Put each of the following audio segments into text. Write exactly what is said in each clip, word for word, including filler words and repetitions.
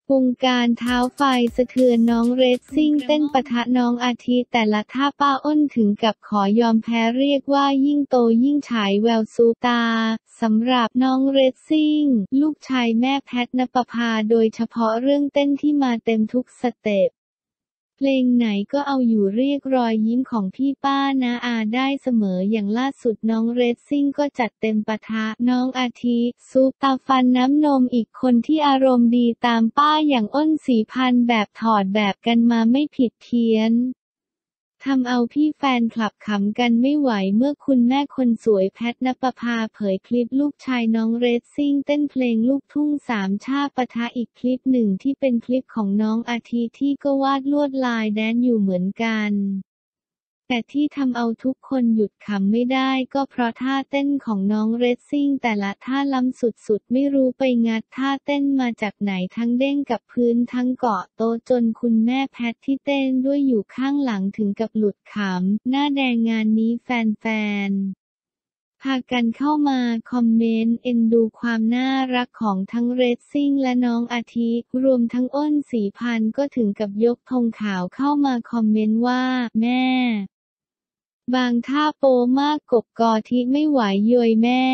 วงการเท้าไฟสะเทือนน้องเรซซิ่งเต้นปะทะน้องอาทิแต่ละท่าป้าอ้นถึงกับขอยอมแพ้เรียกว่ายิ่งโตยิ่งฉายแววซูตาสำหรับน้องเรซซิ่งลูกชายแม่แพทณปภาโดยเฉพาะเรื่องเต้นที่มาเต็มทุกสเต็ปเพลงไหนก็เอาอยู่เรียกรอยยิ้มของพี่ป้าน้าอาได้เสมออย่างล่าสุดน้องเรซซิ่งก็จัดเต็มปะทะน้องอาทิซุปตาฟันน้ำนมอีกคนที่อารมณ์ดีตามป้าอย่างอ้นศรีพันธุ์แบบถอดแบบกันมาไม่ผิดเพี้ยนทำเอาพี่แฟนคลับขำกันไม่ไหวเมื่อคุณแม่คนสวยแพทณปภาเผยคลิปลูกชายน้องเรซซิ่งเต้นเพลงลูกทุ่งสามชาติปะทะอีกคลิปหนึ่งที่เป็นคลิปของน้องอาทิที่ก็วาดลวดลายแดนอยู่เหมือนกันแต่ที่ทำเอาทุกคนหยุดขำไม่ได้ก็เพราะท่าเต้นของน้องเรซซิ่งแต่ละท่าล้ำสุดๆไม่รู้ไปงัดท่าเต้นมาจากไหนทั้งเด้งกับพื้นทั้งเกาะโต๊ะจนคุณแม่แพทที่เต้นด้วยอยู่ข้างหลังถึงกับหลุดขำหน้าแดงงานนี้แฟนๆพากันเข้ามาคอมเมนต์เอ็นดูความน่ารักของทั้งเรซซิ่งและน้องอาทิรวมทั้งอ้นศรีพันธุ์ก็ถึงกับยกธงขาวเข้ามาคอมเมนต์ว่าแม่บางท่าโป๊มากกบกอทิไม่ไหวโยยแม่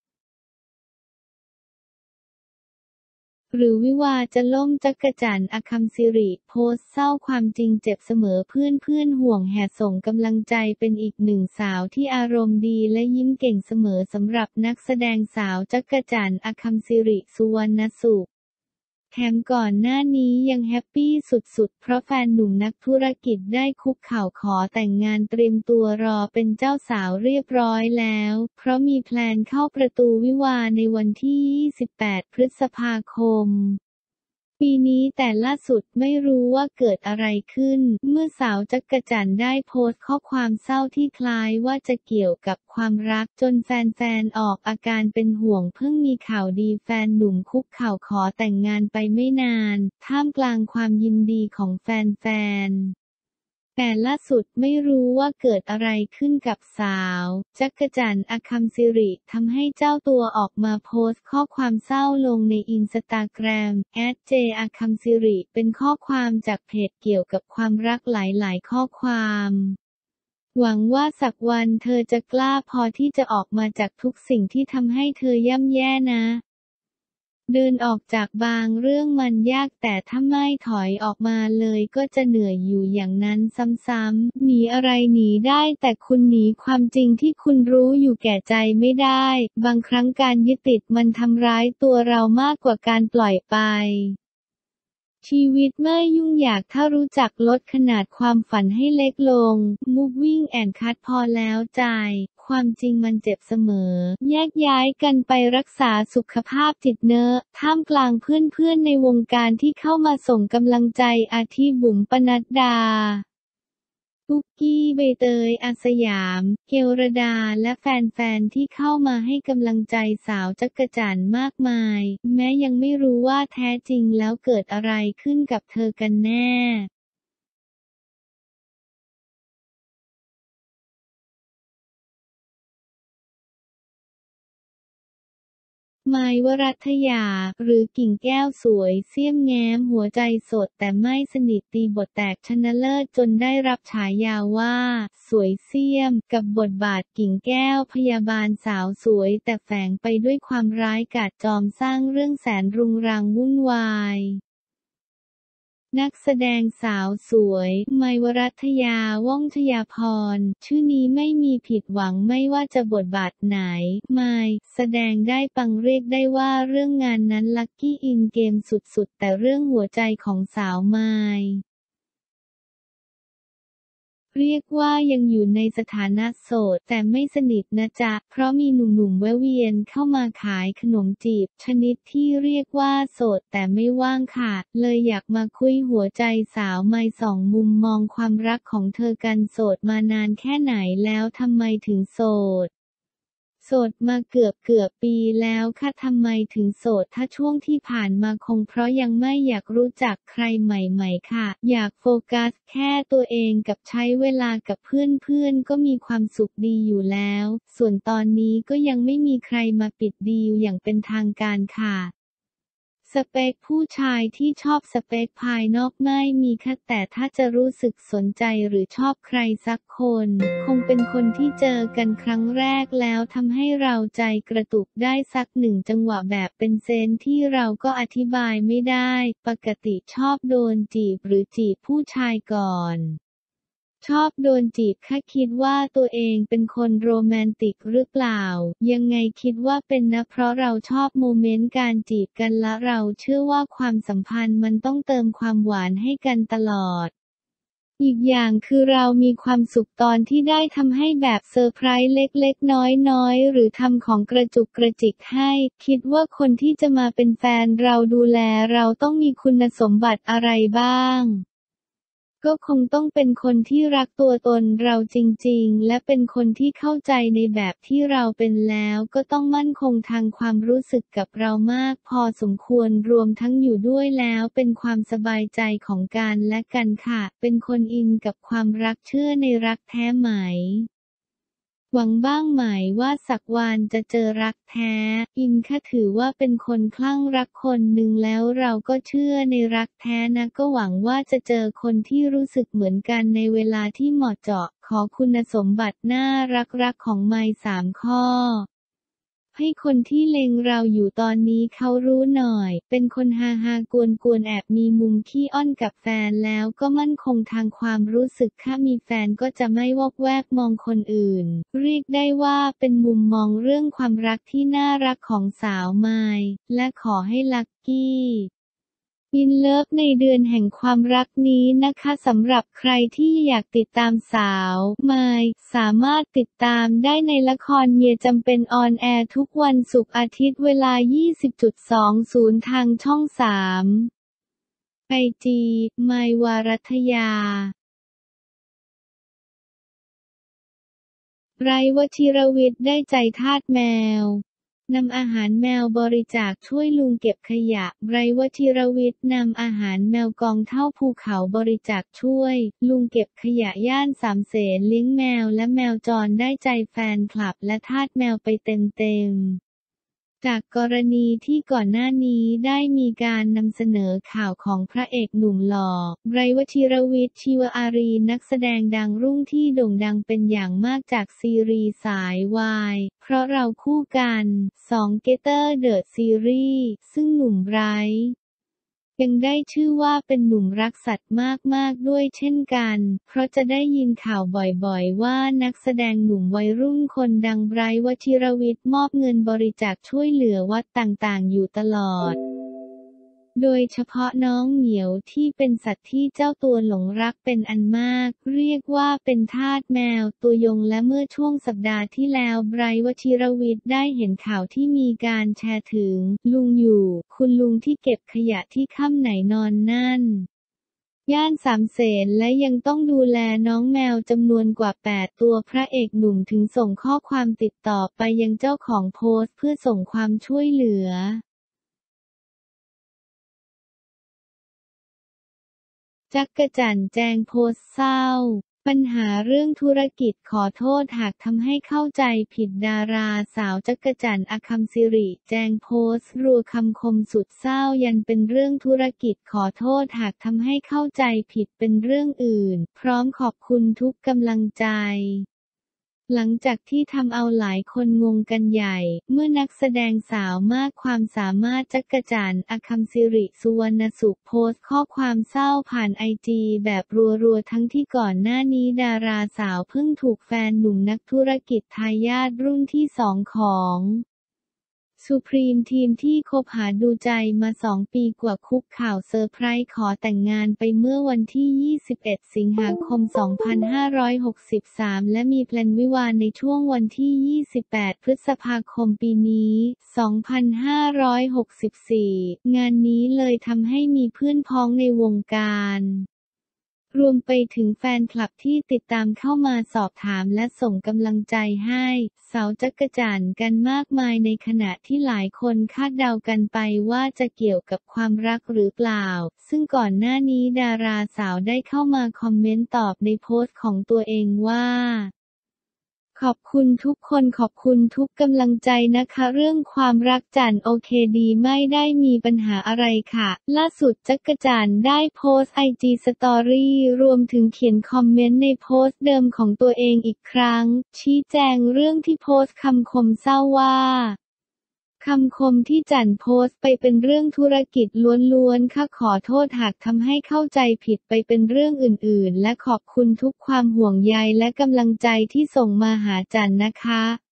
หรือวิวาจะล่มจักจั่นอคัมศิริโพสต์เศร้าความจริงเจ็บเสมอเพื่อนเพื่อนห่วงแห่ส่งกำลังใจเป็นอีกหนึ่งสาวที่อารมณ์ดีและยิ้มเก่งเสมอสำหรับนักแสดงสาวจักจั่นอคัมศิริสุวรรณสุขแถมก่อนหน้านี้ยังแฮปปี้สุดๆเพราะแฟนหนุ่มนักธุรกิจได้คุกเข่าขอแต่งงานเตรียมตัวรอเป็นเจ้าสาวเรียบร้อยแล้วเพราะมีแพลนเข้าประตูวิวาห์ในวันที่ยี่สิบแปดพฤษภาคมปีนี้แต่ล่าสุดไม่รู้ว่าเกิดอะไรขึ้นเมื่อสาวจักจั่นได้โพสต์ข้อความเศร้าที่คล้ายว่าจะเกี่ยวกับความรักจนแฟนๆออกอาการเป็นห่วงเพิ่งมีข่าวดีแฟนหนุ่มคุกเข่าขอแต่งงานไปไม่นานท่ามกลางความยินดีของแฟนๆแต่ล่าสุดไม่รู้ว่าเกิดอะไรขึ้นกับสาวจักจั่นอคัมศิริทำให้เจ้าตัวออกมาโพสต์ข้อความเศร้าลงในอินสตาแกรม แอท เจ อคัมศิริเป็นข้อความจากเพจเกี่ยวกับความรักหลายๆข้อความหวังว่าสักวันเธอจะกล้าพอที่จะออกมาจากทุกสิ่งที่ทำให้เธอย่ำแย่นะเดินออกจากบางเรื่องมันยากแต่ถ้าไม่ถอยออกมาเลยก็จะเหนื่อยอยู่อย่างนั้นซ้ำๆหนีอะไรหนีได้แต่คุณหนีความจริงที่คุณรู้อยู่แก่ใจไม่ได้บางครั้งการยึดติดมันทำร้ายตัวเรามากกว่าการปล่อยไปชีวิตไม่ยุ่งยากถ้ารู้จักลดขนาดความฝันให้เล็กลง Moving and Cut พอแล้วใจความจริงมันเจ็บเสมอแยกย้ายกันไปรักษาสุขภาพจิตเนอะท่ามกลางเพื่อนๆในวงการที่เข้ามาส่งกำลังใจอาทิบุ๋มปนัดดาปุ๊กกี้ใบเตยอาสยามเกลรดาและแฟนๆที่เข้ามาให้กำลังใจสาวจักจั่นมากมายแม้ยังไม่รู้ว่าแท้จริงแล้วเกิดอะไรขึ้นกับเธอกันแน่ไมค์ วรัตยาหรือกิ่งแก้วสวยเสี้ยมแง้มหัวใจสดแต่ไม่สนิทตีบทแตกชนะเลิศจนได้รับฉายาว่าสวยเสี้ยมกับบทบาทกิ่งแก้วพยาบาลสาวสวยแต่แฝงไปด้วยความร้ายกาจจอมสร้างเรื่องแสนรุงรังวุ่นวายนักแสดงสาวสวยไมค์ วรัตยา ว่องชยาภรณ์ชื่อนี้ไม่มีผิดหวังไม่ว่าจะบทบาทไหนไมค์แสดงได้ปังเรียกได้ว่าเรื่องงานนั้นลัคกี้อินเกมสุดๆแต่เรื่องหัวใจของสาวไมค์เรียกว่ายังอยู่ในสถานะโสดแต่ไม่สนิทนะจ๊ะเพราะมีหนุ่มๆแวะเวียนเข้ามาขายขนมจีบชนิดที่เรียกว่าโสดแต่ไม่ว่างค่ะเลยอยากมาคุยหัวใจสาวไมค์สองมุมมองความรักของเธอกันโสดมานานแค่ไหนแล้วทำไมถึงโสดโสดมาเกือบเกือบปีแล้วค่ะทำไมถึงโสดถ้าช่วงที่ผ่านมาคงเพราะยังไม่อยากรู้จักใครใหม่ๆค่ะอยากโฟกัสแค่ตัวเองกับใช้เวลากับเพื่อนๆก็มีความสุขดีอยู่แล้วส่วนตอนนี้ก็ยังไม่มีใครมาปิดดีลอย่างเป็นทางการค่ะสเปคผู้ชายที่ชอบสเปคภายนอกไม่มีค่ะแต่ถ้าจะรู้สึกสนใจหรือชอบใครสักคนคงเป็นคนที่เจอกันครั้งแรกแล้วทำให้เราใจกระตุกได้สักหนึ่งจังหวะแบบเป็นเซนส์ที่เราก็อธิบายไม่ได้ปกติชอบโดนจีบหรือจีบผู้ชายก่อนชอบโดนจีบค่ะคิดว่าตัวเองเป็นคนโรแมนติกหรือเปล่ายังไงคิดว่าเป็นนะเพราะเราชอบโมเมนต์การจีบกันและเราเชื่อว่าความสัมพันธ์มันต้องเติมความหวานให้กันตลอดอีกอย่างคือเรามีความสุขตอนที่ได้ทำให้แบบเซอร์ไพรส์เล็กๆน้อยๆหรือทำของกระจุกกระจิกให้คิดว่าคนที่จะมาเป็นแฟนเราดูแลเราต้องมีคุณสมบัติอะไรบ้างก็คงต้องเป็นคนที่รักตัวตนเราจริงๆและเป็นคนที่เข้าใจในแบบที่เราเป็นแล้วก็ต้องมั่นคงทางความรู้สึกกับเรามากพอสมควรรวมทั้งอยู่ด้วยแล้วเป็นความสบายใจของกันและกันค่ะเป็นคนอินกับความรักเชื่อในรักแท้ไหมหวังบ้างไหมว่าสักวันจะเจอรักแท้อินค่ะถือว่าเป็นคนคลั่งรักคนหนึ่งแล้วเราก็เชื่อในรักแท้นะก็หวังว่าจะเจอคนที่รู้สึกเหมือนกันในเวลาที่เหมาะเจาะขอคุณสมบัติน่ารักๆของไมค์สามข้อให้คนที่เล็งเราอยู่ตอนนี้เขารู้หน่อยเป็นคนฮาฮากวนกวนแอบมีมุมขี้อ้อนกับแฟนแล้วก็มั่นคงทางความรู้สึกถ้ามีแฟนก็จะไม่วอกแวกมองคนอื่นเรียกได้ว่าเป็นมุมมองเรื่องความรักที่น่ารักของสาวไมค์และขอให้ลัคกี้อินเลิฟในเดือนแห่งความรักนี้นะคะสำหรับใครที่อยากติดตามสาวไมค์สามารถติดตามได้ในละครเมียจำเป็นออนแอร์ทุกวันศุกร์อาทิตย์เวลา ยี่สิบนาฬิกา ทางช่องสามไอจีไมค์วารัตยาไรวชิรวิทย์ได้ใจทาสแมวนำอาหารแมวบริจาคช่วยลุงเก็บขยะไรวชิรวิทย์นำอาหารแมวกองเท่าภูเขาบริจาคช่วยลุงเก็บขยะย่านสามเสนเลี้ยงแมวและแมวจรได้ใจแฟนคลับและทาสแมวไปเต็มๆจากกรณีที่ก่อนหน้านี้ได้มีการนำเสนอข่าวของพระเอกหนุ่มหล่อไรวชิรวิทย์ ชีวอารีนักแสดงดังรุ่งที่โด่งดังเป็นอย่างมากจากซีรีส์สายวายเพราะเราคู่กันสอง Getter The Series ซึ่งหนุ่มไบรท์ยังได้ชื่อว่าเป็นหนุ่มรักสัตว์มากๆด้วยเช่นกันเพราะจะได้ยินข่าวบ่อยๆว่านักแสดงหนุ่มวัยรุ่นคนดังไบรท์ วชิรวิทย์มอบเงินบริจาคช่วยเหลือวัดต่างๆอยู่ตลอดโดยเฉพาะน้องเหมียวที่เป็นสัตว์ที่เจ้าตัวหลงรักเป็นอันมากเรียกว่าเป็นทาสแมวตัวยงและเมื่อช่วงสัปดาห์ที่แล้วไบรท์ วชิรวิทย์ได้เห็นข่าวที่มีการแชร์ถึงลุงอยู่คุณลุงที่เก็บขยะที่ค่ำไหนนอนนั่นย่านสามเสนและยังต้องดูแลน้องแมวจำนวนกว่าแปดตัวพระเอกหนุ่มถึงส่งข้อความติดต่อไปยังเจ้าของโพสต์เพื่อส่งความช่วยเหลือจักรจั่นแจงโพสต์เศร้าปัญหาเรื่องธุรกิจขอโทษหากทำให้เข้าใจผิดดาราสาวจักรจั่นอคัมศิริแจงโพสต์รัวคำคมสุดเศร้ายันเป็นเรื่องธุรกิจขอโทษหากทำให้เข้าใจผิดเป็นเรื่องอื่นพร้อมขอบคุณทุกกำลังใจหลังจากที่ทำเอาหลายคนงงกันใหญ่เมื่อนักแสดงสาวมากความสามารถจักรจั่นอคัมศิริสุวรรณสุขโพสต์ข้อความเศร้าผ่านไอจีแบบรัวๆทั้งที่ก่อนหน้านี้ดาราสาวเพิ่งถูกแฟนหนุ่มนักธุรกิจทายาทรุ่นที่สองของสุพรีมทีมที่คบหาดูใจมาสองปีกว่าคุกข่าวเซอร์ไพรส์ขอแต่งงานไปเมื่อวันที่ยี่สิบเอ็ดสิงหาคมสองพันห้าร้อยหกสิบสามและมีแพลนวิวาห์ในช่วงวันที่ยี่สิบแปดพฤษภาคมปีนี้สองพันห้าร้อยหกสิบสี่งานนี้เลยทำให้มีเพื่อนพ้องในวงการรวมไปถึงแฟนคลับที่ติดตามเข้ามาสอบถามและส่งกำลังใจให้สาวจักรจั่นกันมากมายในขณะที่หลายคนคาดเดากันไปว่าจะเกี่ยวกับความรักหรือเปล่าซึ่งก่อนหน้านี้ดาราสาวได้เข้ามาคอมเมนต์ตอบในโพสต์ของตัวเองว่าขอบคุณทุกคนขอบคุณทุกกำลังใจนะคะเรื่องความรักจั่นโอเคดีไม่ได้มีปัญหาอะไรค่ะล่าสุดจักรจั่นได้โพสต์ไอจีสตอรี่รวมถึงเขียนคอมเมนต์ในโพสต์เดิมของตัวเองอีกครั้งชี้แจงเรื่องที่โพสต์คำคมเศร้าว่าคำคมที่จั่นโพสต์ไปเป็นเรื่องธุรกิจล้วนๆค่ะขอโทษหากทำให้เข้าใจผิดไปเป็นเรื่องอื่นๆและขอบคุณทุกความห่วงใยและกำลังใจที่ส่งมาหาจั่นนะคะ